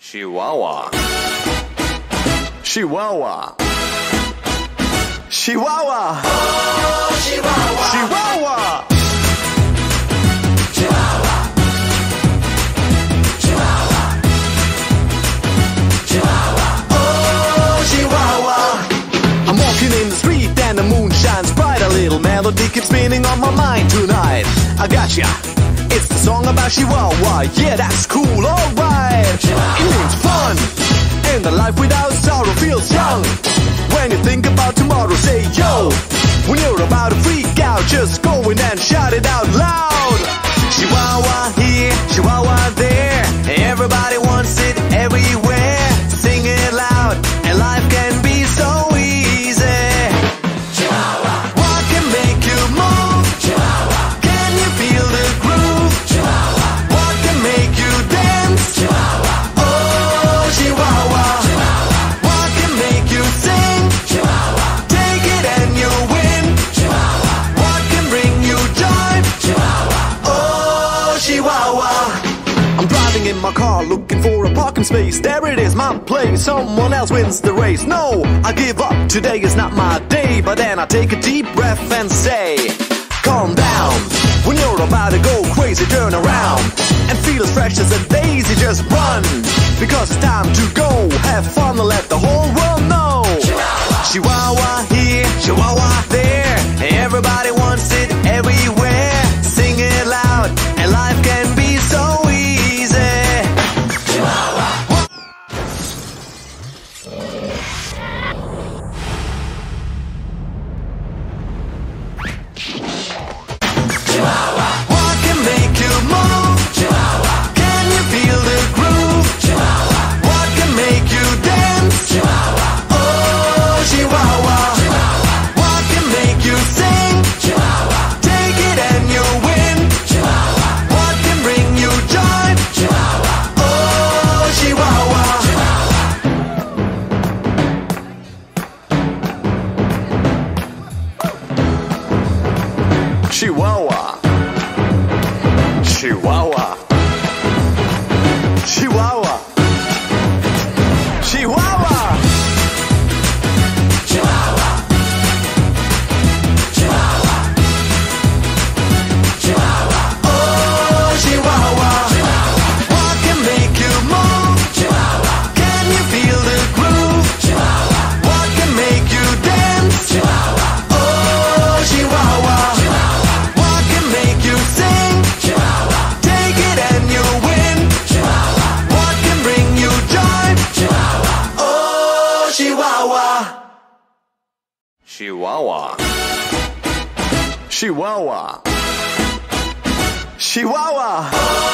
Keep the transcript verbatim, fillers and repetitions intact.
Chihuahua. Chihuahua. Chihuahua. Oh, Chihuahua. Chihuahua. Chihuahua. Chihuahua. Chihuahua. Oh, Chihuahua. I'm walking in the street and the moon shines bright. A little melody keeps spinning on my mind tonight. I gotcha. It's the song about Chihuahua. Yeah, that's cool, alright. It means fun, and a life without sorrow feels young. When you think about tomorrow, say yo. When you're about to freak out, just go in and shout it out loud. Chihuahua here, Chihuahua there. Everybody wants it everywhere. Sing it loud, and life can be so easy. Chihuahua. What can make you move? Chihuahua. Can you feel the groove? Chihuahua. What can make you dance? Chihuahua. Oh, Chihuahua. Chihuahua. What can make you sing? Chihuahua. Take it and you'll win. Chihuahua. What can bring you joy? Chihuahua. Oh, Chihuahua. I'm driving in my car looking for a parking space. There it is, my place. Someone else wins the race. No, I give up. Today is not my day. But then I take a deep breath and say, calm down. When you're about to go crazy, turn around and feel as fresh as a daisy. Just run, because it's time to go. Have fun and let the whole world know. Chihuahua. Chihuahua here, Chihuahua there. Everybody wants it everywhere. Sing it loud, and life can be so easy. Chihuahua. Chihuahua. What can make you move? Chihuahua. Can you feel the groove? Chihuahua. What can make you dance? Chihuahua. Oh, Chihuahua. Chihuahua. What can make you sing? Chihuahua. Take it and you'll win. Chihuahua. What can bring you joy? Chihuahua. Oh, Chihuahua. Chihuahua. Chihuahua. Chihuahua. Chihuahua. Chihuahua. Chihuahua. Chihuahua. Oh, Chihuahua. What can make you move? Chihuahua. Can you feel the groove? Chihuahua. What can make you dance? Chihuahua. Oh, Chihuahua. What can make you sing? Chihuahua. Take it and you'll win. Chihuahua. What can bring you joy? Chihuahua. Oh, Chihuahua. Chihuahua. Chihuahua. Chihuahua.